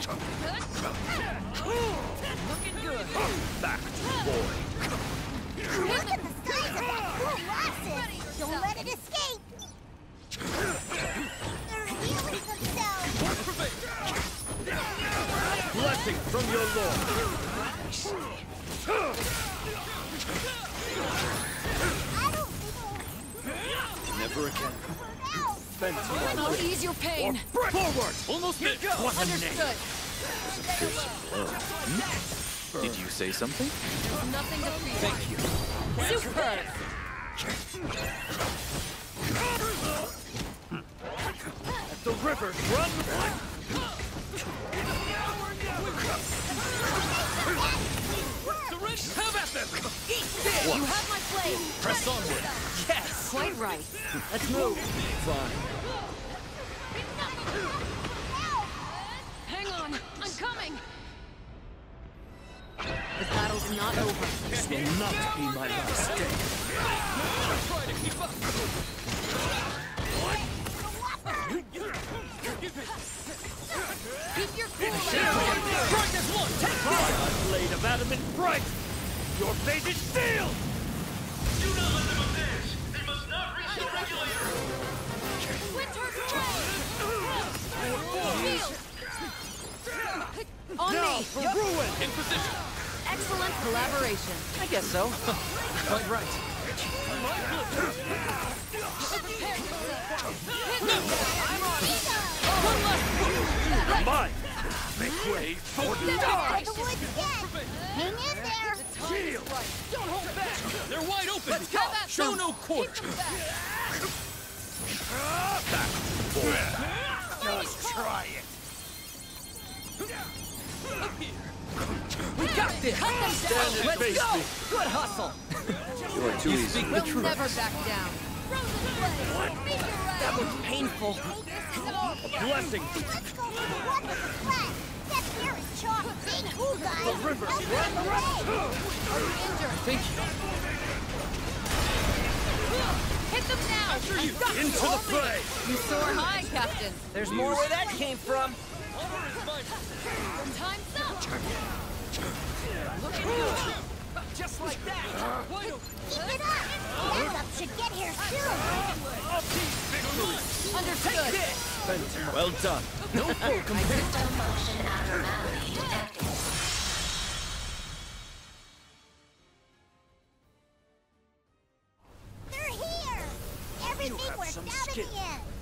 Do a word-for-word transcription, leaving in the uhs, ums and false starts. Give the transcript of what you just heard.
Looking good. Back to void. Look at the size of that cool Roxas! Don't let it escape! They're healing themselves! Blessing from your lord. I don't think Never again. we'll Bend to my I'll will. ease your pain. Forward! Almost hit. What a name. Understood. Did you say something? There's nothing to fear. Thank you. Superb. At the river, run! Have at them! Eat this. You have my flame. Press onward. Yes. Quite right. Let's move. Fine. Hang on. I'm coming. The battle's not over. This will not be my last day. Try to keep up. Keep your cool. Strike as one! Take this! A blade of adamant bright! Your fate is sealed! Do not let them advance! They must not reach the regulator! Winter's Shield. On Now me. for ruin! In position. Excellent collaboration. I guess so. Quite right. Mine! Make way for the dark! the woods again! Hang in there! Shield! Don't hold back. They're wide open. Let's go. Show no quarter. Back to void. Just try it! We got this. Cut them down. Stand and Let's face go. me. Good hustle. You are too easy. Speak the We'll truth. never back down. That was painful. A blessing! Let's go for the one with the flag! That beer is chalk! Big cool, guys! The river! Help on the way! Are you injured? Thank you. Hit them now. After you. Into the fray! You soar high, Captain. There's more where that came from. Time's up. Looking good. Just like that. Wide open. Keep it up! Backup should get here soon! Understood. Well done. No foe compared. They're here! Everything have worked some out skill. in the end!